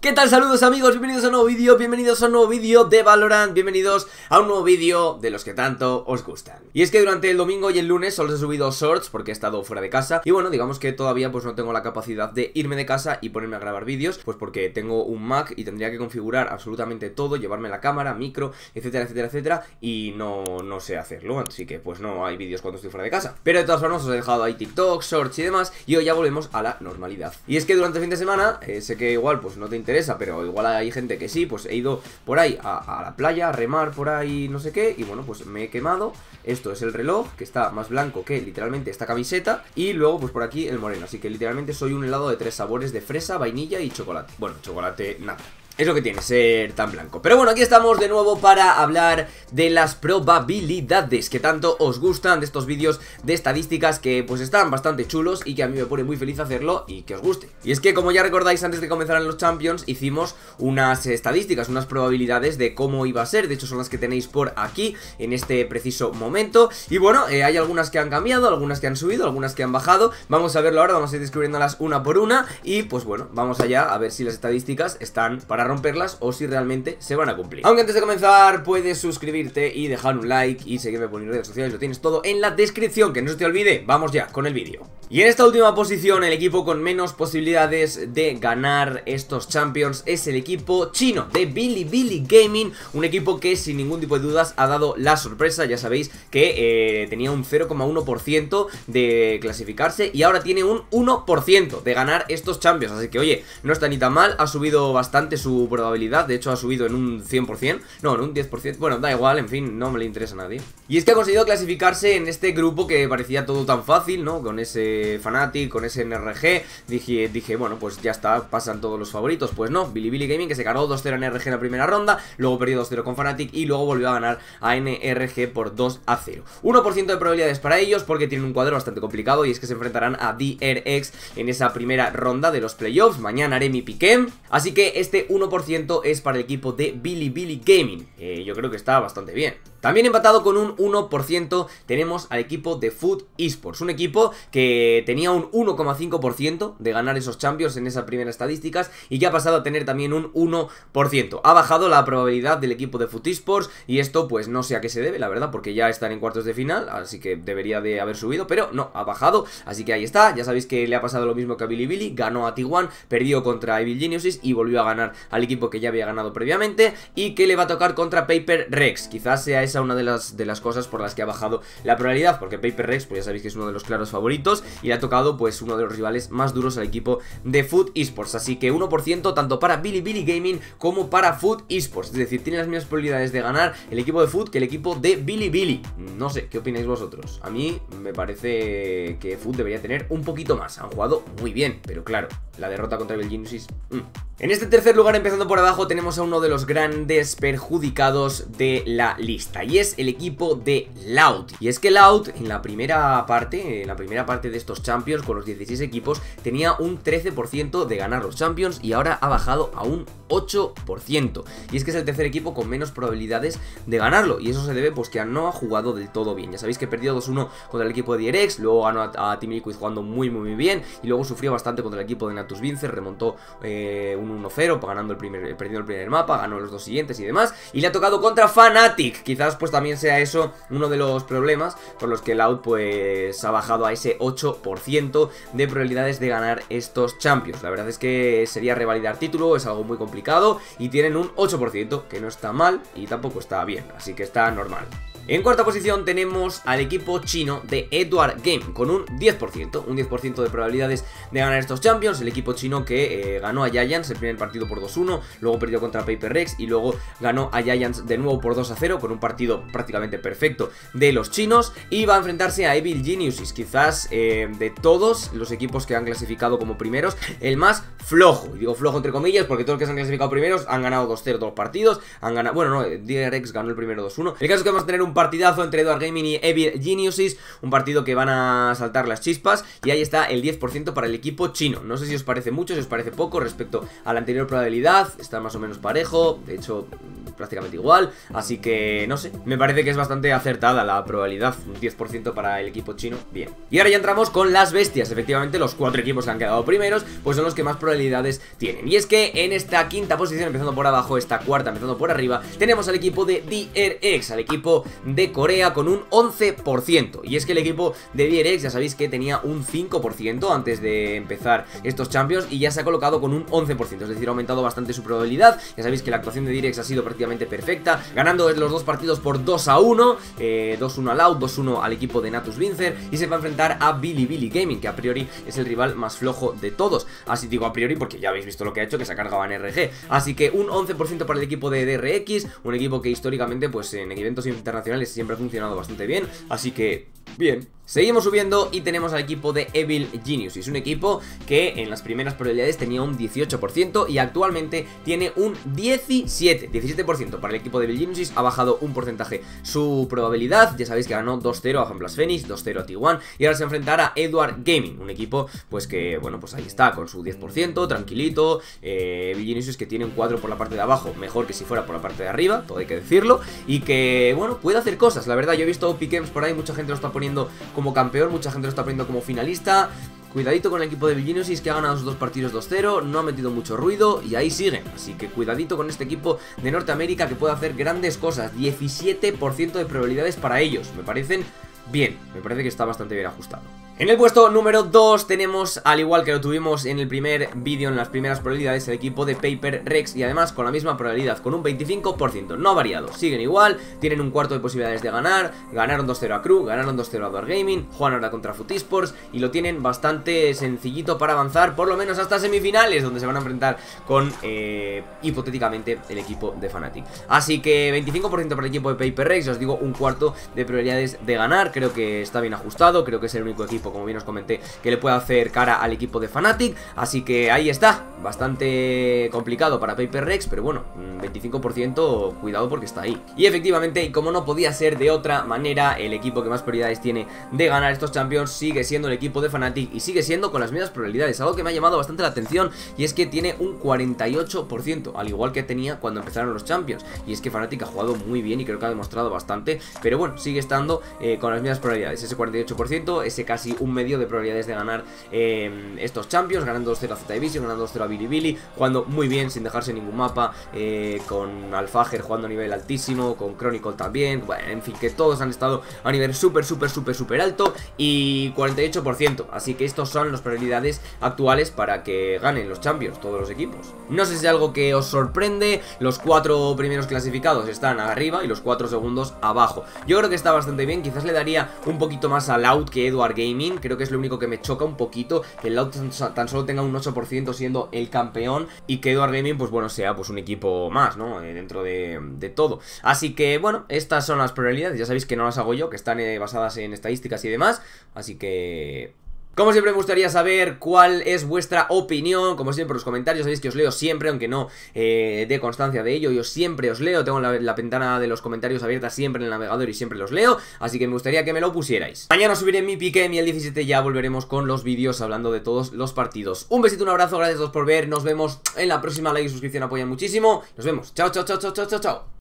¿Qué tal? Saludos amigos, bienvenidos a un nuevo vídeo, de Valorant, bienvenidos a un nuevo vídeo de los que tanto os gustan. Y es que durante el domingo y el lunes solo os he subido shorts porque he estado fuera de casa y bueno, digamos que todavía pues no tengo la capacidad de irme de casa y ponerme a grabar vídeos, pues porque tengo un Mac y tendría que configurar absolutamente todo, llevarme la cámara, micro, etcétera, etcétera, etcétera, y no sé hacerlo, así que pues no hay vídeos cuando estoy fuera de casa. Pero de todas formas os he dejado ahí TikTok, shorts y demás, y hoy ya volvemos a la normalidad. Y es que durante el fin de semana, sé que igual pues no te interesa, pero igual hay gente que sí, pues he ido por ahí a la playa, a remar por ahí no sé qué, y bueno, pues me he quemado. Esto es el reloj, que está más blanco que literalmente esta camiseta, y luego pues por aquí el moreno, así que literalmente soy un helado de 3 sabores de fresa, vainilla y chocolate. Bueno, chocolate nada. Es lo que tiene ser tan blanco. Pero bueno, aquí estamos de nuevo para hablar de las probabilidades que tanto os gustan, de estos vídeos de estadísticas que pues están bastante chulos y que a mí me pone muy feliz hacerlo y que os guste. Y es que como ya recordáis, antes de comenzar los Champions hicimos unas estadísticas, unas probabilidades de cómo iba a ser. De hecho son las que tenéis por aquí en este preciso momento. Y bueno, hay algunas que han cambiado, algunas que han subido, algunas que han bajado. Vamos a verlo ahora, vamos a ir descubriéndolas una por una. Y pues bueno, vamos allá a ver si las estadísticas están para romperlas o si realmente se van a cumplir. Aunque antes de comenzar puedes suscribirte y dejar un like y seguirme por mis redes sociales, lo tienes todo en la descripción, que no se te olvide. Vamos ya con el vídeo. Y en esta última posición, el equipo con menos posibilidades de ganar estos Champions es el equipo chino de Bilibili Gaming, un equipo que sin ningún tipo de dudas ha dado la sorpresa. Ya sabéis que tenía un 0,1% de clasificarse y ahora tiene un 1% de ganar estos Champions, así que oye, no está ni tan mal, ha subido bastante su probabilidad, de hecho ha subido en un 100%, no, en un 10%, bueno, da igual, en fin, no me le interesa a nadie. Y es que ha conseguido clasificarse en este grupo que parecía todo tan fácil, ¿no? Con ese Fnatic, con ese NRG, dije, bueno, pues ya está, pasan todos los favoritos. Pues no, Bilibili Gaming, que se cargó 2-0 a NRG en la primera ronda, luego perdió 2-0 con Fnatic y luego volvió a ganar a NRG por 2-0. 1% de probabilidades para ellos porque tienen un cuadro bastante complicado y es que se enfrentarán a DRX en esa primera ronda de los playoffs. Mañana haré mi piquem, así que este 1% es para el equipo de Bilibili Gaming. Yo creo que está bastante bien. También empatado con un 1% tenemos al equipo de Food Esports, un equipo que tenía un 1,5% de ganar esos Champions en esas primeras estadísticas y que ha pasado a tener también un 1%. Ha bajado la probabilidad del equipo de Food Esports y esto pues no sé a qué se debe, la verdad, porque ya están en cuartos de final, así que debería de haber subido, pero no, ha bajado, así que ahí está. Ya sabéis que le ha pasado lo mismo que a Bilibili, ganó a T1, perdió contra Evil Geniuses y volvió a ganar al equipo que ya había ganado previamente y que le va a tocar contra Paper Rex. Quizás sea esa una de las cosas por las que ha bajado la probabilidad, porque Paper Rex pues ya sabéis que es uno de los claros favoritos y le ha tocado pues uno de los rivales más duros al equipo de Food Esports, así que 1% tanto para Bilibili Gaming como para Food Esports, es decir, tiene las mismas probabilidades de ganar el equipo de Food que el equipo de Bilibili. No sé, ¿qué opináis vosotros? A mí me parece que Food debería tener un poquito más, han jugado muy bien, pero claro, la derrota contra Evil Geniuses... En este tercer lugar, empezando por abajo, tenemos a uno de los grandes perjudicados de la lista y es el equipo de Loud. Y es que Loud en la primera parte de estos Champions con los 16 equipos tenía un 13% de ganar los Champions y ahora ha bajado a un 8%. Y es que es el tercer equipo con menos probabilidades de ganarlo y eso se debe pues que no ha jugado del todo bien. Ya sabéis que perdió 2-1 contra el equipo de DRX, luego ganó a Team Liquid jugando muy bien y luego sufrió bastante contra el equipo de Natus Vincer, remontó un 1-0, perdiendo el primer mapa, ganó los dos siguientes y demás, y le ha tocado contra Fnatic. Quizás pues también sea eso uno de los problemas por los que Loud pues ha bajado a ese 8% de probabilidades de ganar estos Champions. La verdad es que sería revalidar título, es algo muy complicado y tienen un 8%, que no está mal y tampoco está bien, así que está normal. En cuarta posición tenemos al equipo chino de Edward Game con un 10% de probabilidades de ganar estos Champions. El equipo chino que ganó a Giants el primer partido por 2-1, luego perdió contra Paper Rex y luego ganó a Giants de nuevo por 2-0 con un partido prácticamente perfecto de los chinos y va a enfrentarse a Evil Geniuses, quizás de todos los equipos que han clasificado como primeros, el más flojo. Y digo flojo entre comillas porque todos los que se han clasificado primeros han ganado 2-0 todos los partidos, han ganado, bueno no, DRX ganó el primero 2-1. El caso es que vamos a tener un partidazo entre Edward Gaming y Evil Geniuses, un partido que van a saltar las chispas y ahí está el 10% para el equipo chino. No sé si os parece mucho, si os parece poco respecto a la anterior probabilidad, está más o menos parejo, de hecho prácticamente igual, así que no sé, me parece que es bastante acertada la probabilidad, un 10% para el equipo chino, bien. Y ahora ya entramos con las bestias, efectivamente los 4 equipos que han quedado primeros, pues son los que más probabilidades tienen. Y es que en esta quinta posición, empezando por abajo, esta cuarta empezando por arriba, tenemos al equipo de DRX, al equipo de Corea con un 11%. Y es que el equipo de DRX ya sabéis que tenía un 5% antes de empezar estos Champions y ya se ha colocado con un 11%, es decir, ha aumentado bastante su probabilidad. Ya sabéis que la actuación de DRX ha sido prácticamente perfecta, ganando los 2 partidos por 2-1, 2-1 al Out, 2-1 al equipo de Natus Vincer, y se va a enfrentar a Bilibili Gaming, que a priori es el rival más flojo de todos. Así digo a priori porque ya habéis visto lo que ha hecho, que se ha cargado en RG. Así que un 11% para el equipo de DRX, un equipo que históricamente pues en eventos internacionales siempre ha funcionado bastante bien, así que bien. Seguimos subiendo y tenemos al equipo de Evil Genius. Es un equipo que en las primeras probabilidades tenía un 18% y actualmente tiene un 17% para el equipo de Evil Genius. Ha bajado un porcentaje su probabilidad. Ya sabéis que ganó 2-0 a Jumblas Phoenix, 2-0 a T1 y ahora se enfrentará a Edward Gaming, un equipo pues que, bueno, pues ahí está con su 10%, tranquilito. Evil Genius es que tiene un 4 por la parte de abajo, mejor que si fuera por la parte de arriba, todo hay que decirlo, y que, bueno, puede hacer cosas. La verdad, yo he visto pick-ems por ahí, mucha gente lo está poniendo como campeón, mucha gente lo está poniendo como finalista. Cuidadito con el equipo de Vilginosis, que ha ganado sus 2 partidos 2-0, no ha metido mucho ruido y ahí siguen. Así que cuidadito con este equipo de Norteamérica que puede hacer grandes cosas. 17% de probabilidades para ellos, me parecen bien, me parece que está bastante bien ajustado. En el puesto número 2 tenemos, al igual que lo tuvimos en el primer vídeo, en las primeras probabilidades, el equipo de Paper Rex, y además con la misma probabilidad, con un 25%, no ha variado, siguen igual, tienen un cuarto de posibilidades de ganar, ganaron 2-0 a Crew, ganaron 2-0 a Dwarf Gaming, juegan ahora contra Futisports y lo tienen bastante sencillito para avanzar, por lo menos hasta semifinales, donde se van a enfrentar con, hipotéticamente, el equipo de Fnatic. Así que 25% para el equipo de Paper Rex, os digo, un cuarto de probabilidades de ganar, creo que está bien ajustado, creo que es el único equipo, como bien os comenté, que le puede hacer cara al equipo de Fnatic. Así que ahí está, bastante complicado para Paper Rex, pero bueno, 25%, cuidado porque está ahí. Y efectivamente, y como no podía ser de otra manera, el equipo que más prioridades tiene de ganar estos Champions sigue siendo el equipo de Fnatic, y sigue siendo con las mismas probabilidades, algo que me ha llamado bastante la atención, y es que tiene un 48%, al igual que tenía cuando empezaron los Champions. Y es que Fnatic ha jugado muy bien y creo que ha demostrado bastante, pero bueno, sigue estando con las mismas probabilidades, ese 48%, ese casi un medio de probabilidades de ganar estos Champions, ganando 2-0 a Z Division, ganando 2-0 a Bilibili, jugando muy bien sin dejarse ningún mapa, con Alfager jugando a nivel altísimo, con Chronicle también, bueno, en fin, que todos han estado a nivel súper alto, y 48%, así que estos son las probabilidades actuales para que ganen los Champions, todos los equipos. No sé si es algo que os sorprende, los 4 primeros clasificados están arriba y los 4 segundos abajo. Yo creo que está bastante bien, quizás le daría un poquito más a Loud que Edward Gaming, creo que es lo único que me choca un poquito, que el Loud tan solo tenga un 8% siendo el campeón, y que Edward Gaming pues bueno sea pues un equipo más, ¿no? Dentro de todo. Así que bueno, estas son las probabilidades, ya sabéis que no las hago yo, que están basadas en estadísticas y demás, así que... Como siempre me gustaría saber cuál es vuestra opinión, como siempre en los comentarios, sabéis que os leo siempre, aunque no dé constancia de ello, yo siempre os leo, tengo la ventana de los comentarios abierta siempre en el navegador y siempre los leo, así que me gustaría que me lo pusierais. Mañana subiré mi piquem y el 17 ya volveremos con los vídeos hablando de todos los partidos. Un besito, un abrazo, gracias a todos por ver, nos vemos en la próxima, like y suscripción apoyan muchísimo, nos vemos, chao.